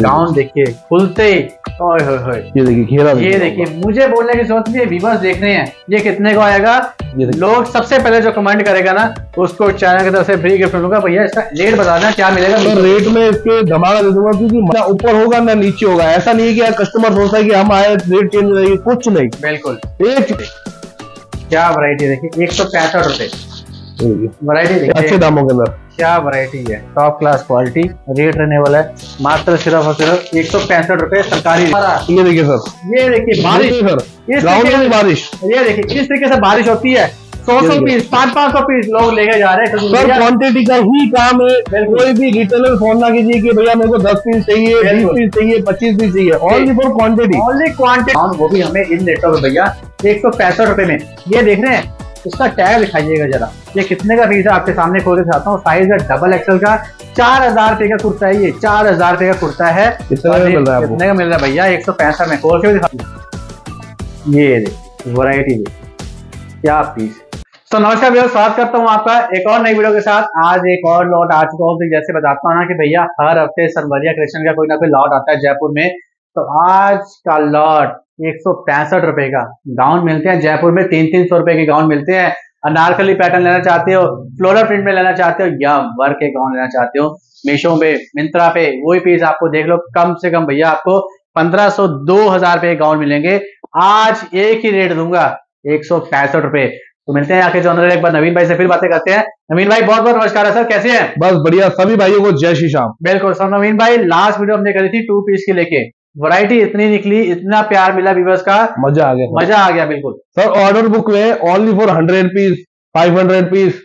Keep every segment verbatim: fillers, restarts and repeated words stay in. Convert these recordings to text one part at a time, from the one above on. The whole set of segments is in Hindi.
गाउन देखिए खुलते ही, ओए होए होए, ये देखिए घेरा, ये देखिए। मुझे बोलने की जरूरत नहीं है, व्यूअर्स देख रहे हैं ये कितने को आएगा। लोग सबसे पहले जो कमेंट करेगा ना उसको चैनल की तरफ से फ्री गिफ्ट मिलूंगा। भैया इसका रेट बताना क्या मिलेगा। तो रेट में इसके धमाका दे दूंगा, क्योंकि ना ऊपर होगा ना नीचे होगा। ऐसा नहीं है कि यार कस्टमर सोचता है कि हम आए रेट चेंज हो जाएगी, कुछ नहीं, बिल्कुल एक क्या वैरायटी देखिए, एक सौ पैंसठ रुपए वैरायटी देखिए, अच्छे दामों के अंदर क्या वैरायटी है, टॉप क्लास क्वालिटी। रेट रहने वाला है मात्र सिर्फ और सिर्फ एक सौ पैंसठ रुपए सरकारी। ये देखिए सर, ये देखिए बारिश, सर गाँव में बारिश, ये देखिए इस तरीके से बारिश होती है। सौ सौ पीस, पाँच पाँच सौ पीस लोग लेके जा रहे हैं। सर क्वांटिटी का ही काम है। कोई भी रिटेलर फोन ना कीजिए कि भैया मेरे को दस पीस चाहिए, बीस पीस चाहिए, पच्चीस पीस चाहिए, only for quantity, only quantity. वो भी हमें इन रेटों में भैया एक सौ पैंसठ रुपए में। ये देख रहे हैं, इसका टैग दिखाइएगा जरा, ये कितने का पीस है आपके सामने खोल के दिखाता हूँ। साइज है डबल एक्सएल का, चार हजार रुपए का कुर्ता है। ये चार हजार रुपए का कुर्ता है। कितने का मिल रहा है? कितने का मिल रहा है भैया? एक सौ पैंसठ में। खोल के दिखा, ये देखिए वैरायटी देखिए, क्या पीस। तो नमस्कार भैया, स्वागत करता हूँ आपका एक और नई वीडियो के साथ। आज एक और लॉट आ चुका हूँ। तो जैसे बताता हूँ ना कि भैया हर हफ्ते सनबरिया कलेक्शन का कोई ना कोई लॉट आता है जयपुर में। तो आज का लॉट एक सौ पैंसठ रुपए का गाउन मिलते हैं जयपुर में। तीन तीन सौ रुपए के गाउन मिलते हैं। अनारकली पैटर्न लेना चाहते हो, फ्लोरल प्रिंट में लेना चाहते हो, या वर्क के गाउन लेना चाहते हो, मीशो पे, मिंत्रा पे, वही पीस आपको देख लो। कम से कम भैया आपको पंद्रह सौ दो हजार रुपए के गाउन मिलेंगे। आज एक ही रेट दूंगा, एक सौ पैंसठ रुपए। तो मिलते हैं आके जो ऑनर, एक बार नवीन भाई से फिर बातें करते हैं। नवीन भाई बहुत बहुत नमस्कार है सर, कैसे हैं? बस बढ़िया, सभी भाइयों को जय श्री श्याम। बिल्कुल सर। नवीन भाई लास्ट वीडियो हमने करी थी टू पीस की लेके, वैरायटी इतनी निकली, इतना प्यार मिला व्यूअर्स का, मजा आ गया, मजा आ गया बिल्कुल। सर ऑर्डर बुक में only four hundred piece, five hundred piece,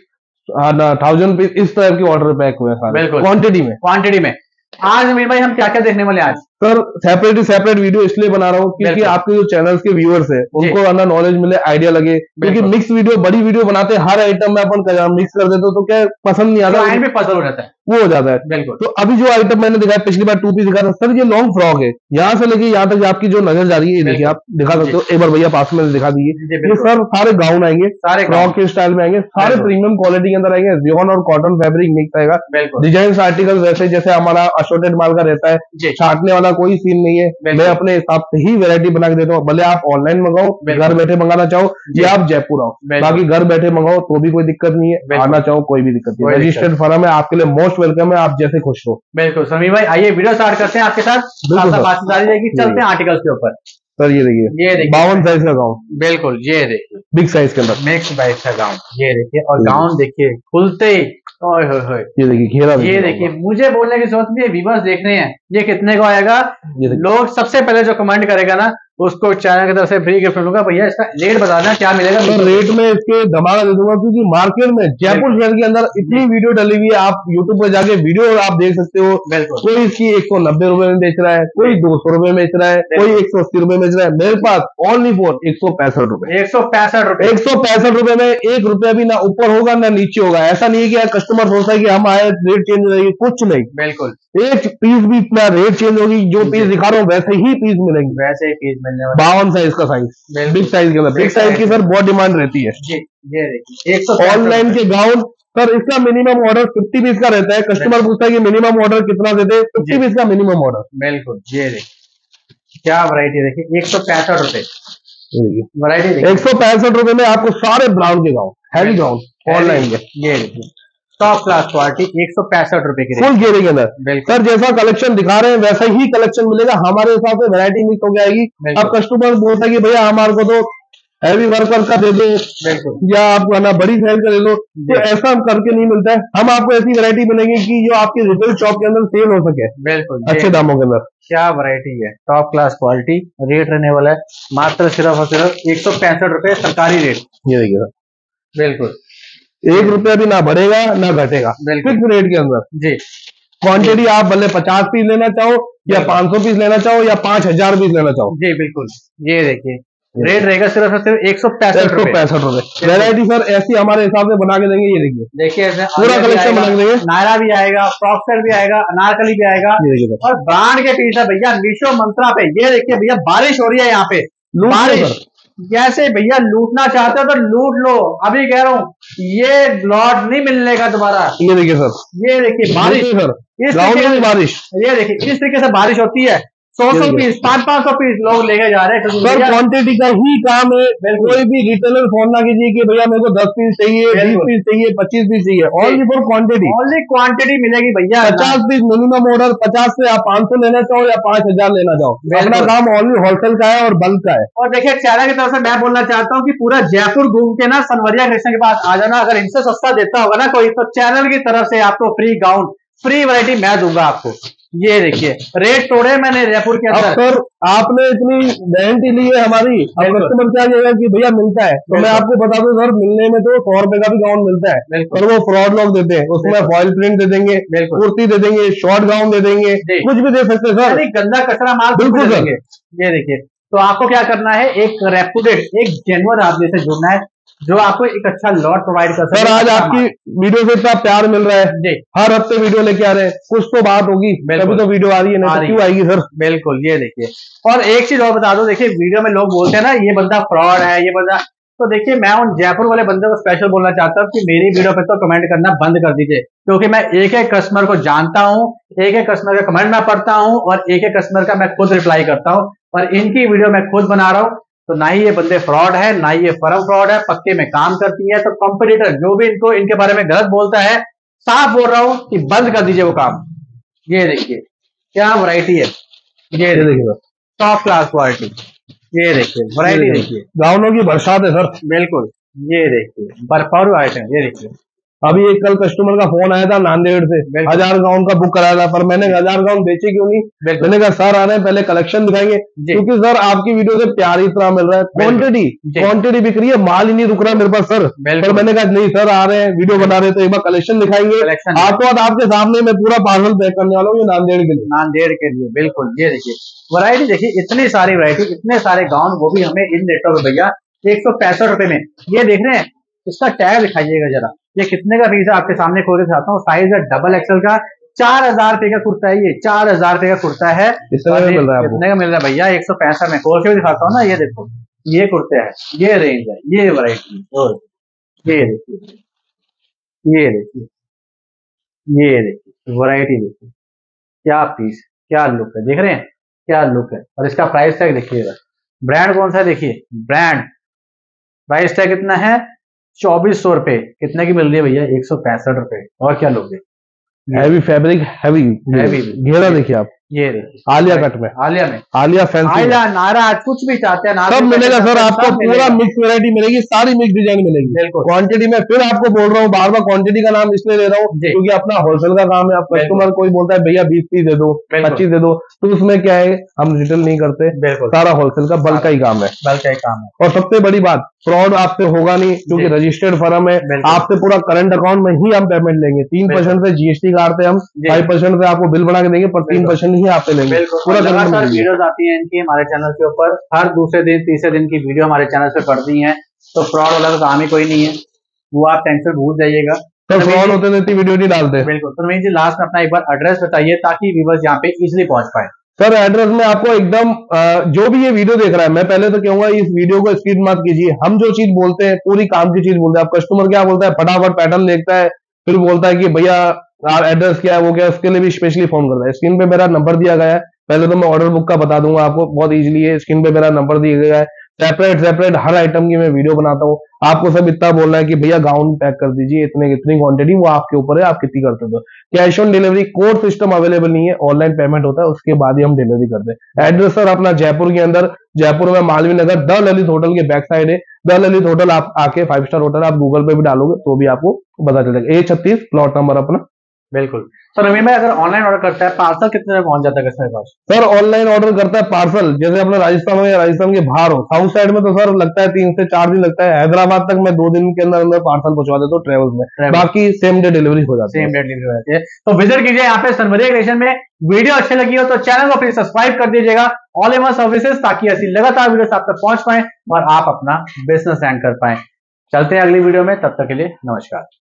thousand piece, इस तरह की ऑर्डर पैक हुए हैं बिल्कुल क्वांटिटी में। क्वांटिटी में आज नवीन भाई हम क्या क्या देखने वाले आज? सर सेपरेट सेपरेट वीडियो इसलिए बना रहा हूँ क्योंकि आपके जो चैनल्स के व्यूअर्स है उनको ना नॉलेज मिले, आइडिया लगे। क्योंकि मिक्स वीडियो, बड़ी वीडियो बनाते हैं, हर आइटम में अपन मिक्स कर देते तो क्या पसंद नहीं आता, में पसंद हो जाता है, वो हो जाता है बिल्कुल। तो अभी जो आइटम मैंने दिखाया, पिछली बार टू पीस दिखाया था सर, ये लॉन्ग फ्रॉक है। यहाँ से लेके यहाँ तक आपकी जो नजर जा रही है, ये देखिए आप दिखा सकते हो। एक बार भैया पास में दिखा दीजिए। ये सर सारे गाउन आएंगे, सारे फ्रॉक के स्टाइल में आएंगे, सारे प्रीमियम क्वालिटी के अंदर आएंगे। रियोन और कॉटन फैब्रिक मिक्स आएगा। डिजाइन आर्टिकल वैसे जैसे हमारा असोर्टेड माल का रहता है, छाटने वाला कोई सीन नहीं है। मैं अपने हिसाब से ही वैरायटी बना के देता हूँ। भले आप ऑनलाइन मंगाओ, घर बैठे मंगाना चाहो, या आप जयपुर आओ, बाकी घर बैठे मंगाओ तो भी कोई दिक्कत नहीं है, आना चाहो कोई भी दिक्कत नहीं है। रजिस्टर्ड फर्म है, आपके लिए मोस्ट वेलकम है, आप जैसे खुश हो। बिल्कुल समीर भाई, आइए वीडियो स्टार्ट करते हैं आपके साथ, बात जारी रहेगी। चलते हैं आर्टिकल्स के ऊपर। सर ये देखिए, ये देखिए बावन साइज का गाउन, बिल्कुल ये देखिए बिग साइज के अंदर मिक्स साइज का गाउन। ये देखिए, और गाउन देखिए खुलते ही, ओए होए होए, ये देखिए घेरा, ये देखिए। मुझे बोलने की जरूरत नहीं है, व्यूअर्स देख रहे हैं ये कितने को आएगा। लोग सबसे पहले जो कमेंट करेगा ना उसको चैनल की तरफ से फ्री गिफ्ट मिलूंगा। भैया इसका रेट बताना क्या मिलेगा? तो रेट में इसके धमाका दे दूंगा, क्योंकि मार्केट में जयपुर शहर के अंदर इतनी वीडियो डली हुई है। आप यूट्यूब पर जाके वीडियो आप देख सकते हो। कोई इसकी एक सौ नब्बे रुपए में बेच रहा है, कोई दो सौ रुपए में बेच रहा है, कोई एक सौ अस्सी रुपए में बेच रहा है। मेरे पास ओनली फॉर एक सौ पैंसठ रुपए, एक सौ पैंसठ रुपए एक सौ पैंसठ रुपए में एक रुपया भी ना ऊपर होगा ना नीचे होगा। ऐसा नहीं है कि यार कस्टमर सोचता है कि हम आए रेट चेंज हो जाएगी, कुछ नहीं, बिल्कुल। एक पीस भी इतना रेट चेंज होगी, जो पीस दिखा रहा हूँ वैसे ही पीस मिलेंगे, वैसे ही पीस मिलने वाले। बावन साइज का साइज, बिग साइज के अंदर। बिग साइज की सर बहुत डिमांड रहती है। जी, ये देखिए एक सौ ऑनलाइन के गाउन सर, इसका मिनिमम ऑर्डर फिफ्टी पीस का रहता है। कस्टमर पूछता है कि मिनिमम ऑर्डर कितना देते हैं, फिफ्टी पीस का मिनिमम ऑर्डर। बिल्कुल ये देखिए, क्या वैरायटी देखिए, एक सौ पैंसठ रुपए वैरायटी, एक सौ पैंसठ रुपए में आपको सारे ब्राउन के गाउन, हैवी गाउन ऑनलाइन के, ये देखिए टॉप क्लास क्वालिटी, एक सौ पैंसठ रुपए की फुल घेरे के अंदर। सर जैसा कलेक्शन दिखा रहे हैं वैसा ही कलेक्शन मिलेगा। हमारे हिसाब से वैरायटी मिक्स हो जाएगी। अब कस्टमर बोलता है कि भैया हमारे को तो हैवी वर्कर का दे दो, या आप ना बड़ी साइज का दे दो, तो ऐसा हम करके नहीं मिलता है। हम आपको ऐसी वैरायटी मिलेंगे कि जो आपके रिटेल शॉप के अंदर सेल हो सके, बिल्कुल अच्छे दामों के अंदर। क्या वैरायटी है, टॉप क्लास क्वालिटी। रेट रहने वाला है मात्र सिर्फ और सिर्फ एक सौ पैंसठ रुपए सरकारी रेट। ये देखिए सर, बिल्कुल एक रुपया भी ना बढ़ेगा ना घटेगा, फिक्स रेट के अंदर जी। क्वांटिटी आप भले पचास पीस लेना चाहो, या पांच सौ पीस लेना चाहो, या पांच हजार पीस लेना चाहो, जी बिल्कुल। ये देखिए रेट रहेगा सिर्फ सिर्फ एक सौ पैंसठ रुपए पैंसठ रुपए। वैरायटी सर ऐसी हमारे हिसाब से बना के देंगे। ये देखिए, देखिए पूरा कलेक्शन बना के देंगे। नायरा भी आएगा, फ्रॉक सेट भी आएगा, अनारकली भी आएगा, और ब्रांड के पीस है भैया मीशो, मंत्रा पे। ये देखिए भैया बारिश हो रही है यहाँ पे, बारिश जैसे भैया लूटना चाहते हो तो लूट लो, अभी कह रहा हूँ ये लॉट नहीं मिलने का दोबारा। ये देखिए सर, ये देखिए बारिश, सर इस गाँव तरीके में से बारिश, ये देखिए इस तरीके से बारिश होती है। सौ ये सौ देखिए पीस, पाँच पाँच सौ पीस लोग लेके जा रहे हैं। सर क्वांटिटी का ही काम है। कोई भी रिटेलर फोन ना कीजिए कि भैया मेरे को दस पीस चाहिए, बीस पीस चाहिए, पच्चीस पीस चाहिए, only for quantity. Only quantity मिलेगी भैया। पचास पीस मिनिमम ऑर्डर, पचास से आप पाँच सौ लेना चाहो या पांच हजार लेना चाहो, अपना काम ओनली होलसेल का है और बल्क का है। और देखिए चैनल की तरफ से मैं बोलना चाहता हूँ कि पूरा जयपुर घूम के ना सनवरिया कृष्ण के पास आ जाना। अगर इनसे सस्ता देता होगा ना कोई, तो चैनल की तरफ से आपको फ्री गाउन, फ्री वैरायटी मैं दूंगा आपको। ये देखिए रेट तोड़े मैंने जयपुर के अंदर। सर आपने इतनी गारंटी ली है हमारी, अब कस्टमर क्या कहेगा कि भैया मिलता है, तो मैं आपको बता दूं सर, मिलने में तो सौ रुपए का भी गाउन मिलता है, और वो फ्रॉड लोग देते हैं। उसमें फॉइल प्रिंट दे देंगे, कुर्ती दे देंगे, शॉर्ट गाउन दे देंगे, कुछ भी दे सकते हैं सर, गंदा कचरा माल बिल्कुल देंगे। ये देखिए, तो आपको क्या करना है, एक रेपुटेड, एक जेन्युइन आदमी से जुड़ना है जो आपको एक अच्छा लॉट प्रोवाइड कर सके। सर आज आपकी वीडियो से इतना प्यार मिल रहा है, हर हफ्ते वीडियो लेके आ रहे हैं, कुछ तो बात होगी, तभी तो वीडियो आ रही है, नहीं तो क्यों आएगी सर। बिल्कुल, ये देखिए। और एक चीज और बता दो, देखिए वीडियो में लोग बोलते हैं ना ये बंदा फ्रॉड है, ये बंदा, तो देखिए मैं उन जयपुर वाले बंदे को स्पेशल बोलना चाहता हूँ कि मेरी वीडियो पे तो कमेंट करना बंद कर दीजिए, क्योंकि मैं एक एक कस्टमर को जानता हूँ, एक एक कस्टमर का कमेंट मैं पढ़ता हूँ, और एक एक कस्टमर का मैं खुद रिप्लाई करता हूँ, और इनकी वीडियो मैं खुद बना रहा हूँ। तो ना ही ये बंदे फ्रॉड है, ना ही ये फर्म फ्रॉड है, पक्के में काम करती है। तो कंपटीटर जो भी इनको इनके बारे में गलत बोलता है, साफ बोल रहा हूं कि बंद कर दीजिए वो काम। ये देखिए क्या वैरायटी है, ये देखिए टॉप क्लास क्वालिटी, ये देखिए वैरायटी देखिए, गाउनों की बरसात है सर। बिल्कुल, ये देखिए भरपूर आइटम, ये देखिए। अभी एक कल कस्टमर का फोन आया था नांदेड़ से, हजार गाउन का बुक कराया था, पर मैंने हजार गाउन बेचे क्यों नहीं, मैंने कहा सर आ रहे हैं पहले कलेक्शन दिखाएंगे, क्योंकि सर आपकी वीडियो से प्यार इतना मिल रहा है, क्वांटिटी क्वांटिटी बिक रही है, माल ही नहीं रुक रहा है मेरे पास सर। पर मैंने कहा नहीं सर आ रहे हैं, वीडियो बना रहे हैं, तो एक बार कलेक्शन दिखाएंगे, आपको आपके सामने मैं पूरा पार्सल पैक करने वाला हूँ नांदेड़ के लिए, नांदेड़ के लिए। बिल्कुल, ये देखिए वैरायटी देखिए, इतनी सारी वैरायटी, इतने सारे गाउन, वो भी हमें इन रेटों में भैया एक सौ पैंसठ रुपए में। ये देख रहे हैं, इसका टैग दिखाइएगा जरा, ये कितने का पीस है, आपके सामने खोल के दिखाता हूँ। साइज है डबल एक्सएल का, चार हजार रुपए का कुर्ता है, ये चार हजार रुपए का कुर्ता है। कितने का मिल रहा है भैया, एक सौ पैंसठ में। खोल के भी दिखाता हूँ ना, ये देखो ये कुर्ते हैं, ये रेंज है, ये वैरायटी, ये देखिए, ये देखिए, ये देखिए वैरायटी देखिए, क्या पीस, क्या लुक है, देख रहे हैं क्या लुक है। और इसका प्राइस टैग देखिएगा, ब्रांड कौन सा है देखिए, ब्रांड प्राइस टैग कितना है, चौबीस सौ रुपए। कितने की मिल रही है भैया, एक सौ पैंसठ रुपए। और क्या लोगे, हैवी फैब्रिक, हैवी हैवी घेरा देखिए आप, ये देखिए आलिया कट में, आलिया में, आलिया फैंसी, आलिया नारा, कुछ भी चाहते हैं सब मिलेगा सर, आपको पूरा मिक्स वैरायटी मिलेगी, सारी मिक्स डिजाइन मिलेगी क्वांटिटी में। फिर आपको बोल रहा हूँ, बार बार क्वांटिटी का नाम इसलिए ले रहा हूँ क्योंकि अपना होलसेल का काम है। आप कस्टमर कोई बोलता है भैया बीस पीस दे दो, पच्चीस दे दो, तो उसमें क्या है, हम रिटेल नहीं करते, सारा होलसेल का बल्क का ही काम है, बल्क का ही काम है। और सबसे बड़ी बात, फ्रॉड आपसे होगा नहीं, क्योंकि रजिस्टर्ड फर्म है, आपसे पूरा करंट अकाउंट में ही हम पेमेंट लेंगे। तीन परसेंट से जीएसटी काटते हम, फाइव परसेंट से आपको बिल बना के देंगे, पर तीन परसेंट ही आपसे लेंगे। पूरा लगातार वीडियोस आती हैं इनकी हमारे चैनल के ऊपर, हर दूसरे दिन तीसरे दिन की वीडियो हमारे चैनल पे पड़ती हैं, तो फ्रॉड वाला तो काम ही कोई नहीं है, वो आप टेंशन भूल जाइएगा। तो फ्रॉड होते रहती वीडियो नहीं डालते। बिल्कुल। तो नवीन जी लास्ट में अपना एक बार एड्रेस बताइए ताकि व्यूअर्स यहाँ पे इजिली पहुंच पाए। सर एड्रेस में आपको एकदम, जो भी ये वीडियो देख रहा है, मैं पहले तो कहूंगा इस वीडियो को स्किप मत कीजिए। हम जो चीज बोलते हैं पूरी काम की चीज बोलते हैं। आप कस्टमर क्या बोलता है, फटाफट पैटर्न देखता है, फिर बोलता है कि भैया एड्रेस क्या है, वो क्या, उसके लिए भी स्पेशली फोन करता है। स्क्रीन पे मेरा नंबर दिया गया है, पहले तो मैं ऑर्डर बुक का बता दूंगा आपको, बहुत इजीली है। स्क्रीन पे मेरा नंबर दिया गया है, सेपरेट सेपरेट हर आइटम की मैं वीडियो बनाता हूँ। आपको सब इतना बोलना है कि भैया गाउन पैक कर दीजिए, इतने इतनी क्वांटिटी, वो आपके ऊपर है, आप कितनी करते हो। Cash on delivery code system available नहीं है, ऑनलाइन पेमेंट होता है, उसके बाद ही हम डिलीवरी करते हैं। एड्रेस सर अपना जयपुर के अंदर, जयपुर में मालवीय नगर, द ललित होटल के बैक साइड है। द ललित होटल आप आके, फाइव स्टार होटल, आप गूगल पे भी डालोगे तो भी आपको पता चलेगा। ए छत्तीस प्लॉट नंबर अपना। बिल्कुल। सर नवीन भाई अगर ऑनलाइन ऑर्डर करता है, पार्सल कितने में पहुंच जाता है कस्टमर के पास? सर ऑनलाइन ऑर्डर करता है पार्सल, जैसे अपना राजस्थान हो या राजस्थान के बाहर हो, साउथ साइड में तो सर लगता है तीन से चार दिन लगता है। हैदराबाद तक मैं दो दिन के अंदर अंदर पार्सल पहुंचा देता हूँ ट्रेवल्स में, बाकी सेम डे डिलीवरी हो जाती है। सेम डे डिलीवरी हो जाती है। तो विजिट कीजिए यहाँ पे सनवरिया क्रिएशन में। वीडियो अच्छी लगी हो तो चैनल को प्लीज सब्सक्राइब कर दीजिएगा, ऑल इन वन सर्विसेज, ताकि ऐसी लगातार वीडियो आप तक पहुंच पाए और आप अपना बिजनेस रैंक कर पाए। चलते हैं अगली वीडियो में, तब तक के लिए नमस्कार।